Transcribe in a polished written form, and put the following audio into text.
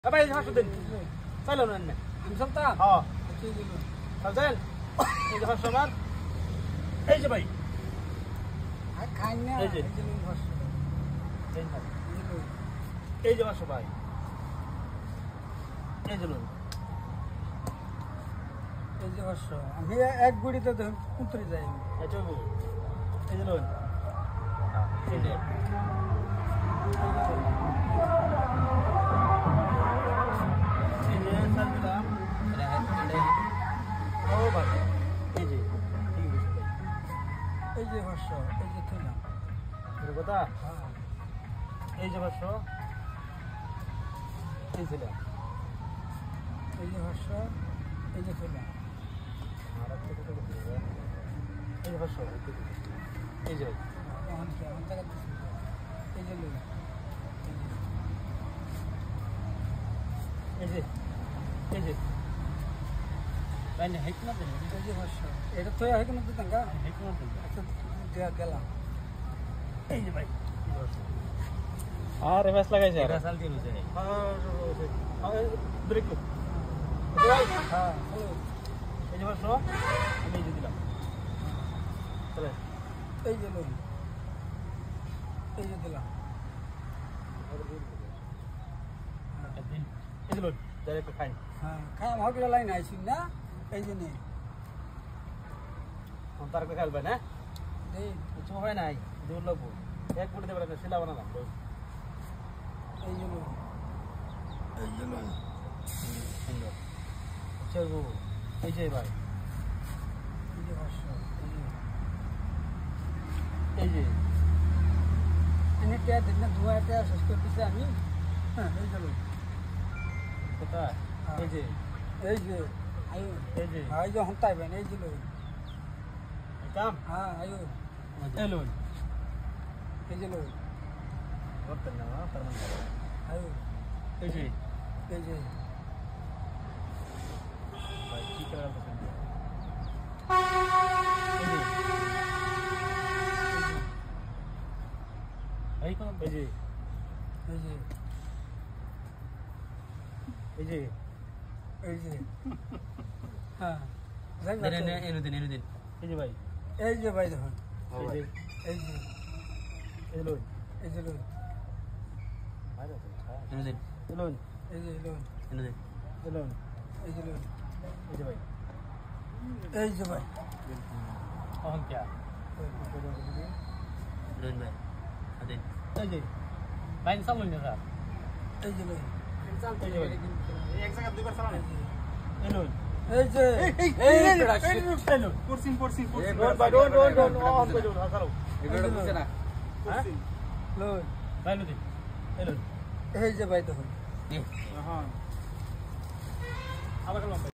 Apa yang harus din? Salo na na. Samta? Oo. Sal. Ini harus sabar. Ei je bhai. খাই না এই যে এই যে বসো ভাই এই যে লোন এই যে বর্ষ আমি এক গুড়িতে তো উতরে যাই এই যে এই যে লোন এই যে সাল দিলাম ও ভাই এই যে ঠিক আছে এই যে বর্ষ এই যে থইলাম এর কথা হ্যাঁ এই যে বর্ষ এই যে এই যে বর্ষ এই যে থইলাম আর একটা কথা বলতে এই যে বর্ষ এই যে এখন কি এখন টাকা দিছি এই যে লই এই যে এই যে বাইনে হেক না দেন এই যে বর্ষ এটা তো হয় কোনো দিতাম গা হেক না দেন আচ্ছা দেয়া গেলাম এই যে ভাই এই বর্ষ আর এমএস লাগাইছে আর সাল দিয়ে নিছে হ্যাঁ ব্রেক তো ভাই হ্যাঁ এই যে বর্ষ আমি এই যে দিলাম চলে এই যে লই এই যে দিলাম এই যে লোন ডাইরেক্ট খাই হ্যাঁ খাই হগলা লাইন আইছি না এই যে নেই কোন তার কে খেলবে না দেই কিছু হয় নাই দূর লাগবো এক কোটি দেবে না শিলা বানালাম এই যে লই এই যে লই সুন্দর চলবো এই যে ভাই এই যে বর্ষ এই যে এনে কে দিন ধোয়াতে শেষ করে দিছি আমি হ্যাঁ এই যে লই কোথায় এই যে এই যে আয়ো এই যে এই যে হন্তাই বেন এই যে লই কাম হ্যাঁ আয়ো এই লোন এই যে লই করতে না ফরমান আয়ো এই যে এই যে ভাই কি করার কথা এই কোন এই যে এই যে এই যে এই যে হ্যাঁ এনে দিন এই যে ভাই এই যে ভাই দেখুন এই যে এই যে এই যে লোন এই যে লই এনে দিন লোন এই যে লই এনে দিন লোন এই যে লই এই যে ভাই এই যে ভাই এখন क्या লোন ভাই আদে এই যে ভাই সাল লোন না এই যে লই এই যে ভাই এক জায়গা দুইবার চালান এই লোন এই যে এই লোন পড়ছিন ডোন্ট বাই ডোন্ট অন করে দাও হাসালো এগুলো বুঝছে না হ্যাঁ লই ভাই লোন এই লোন এই যে ভাই দেখুন হ্যাঁ আবার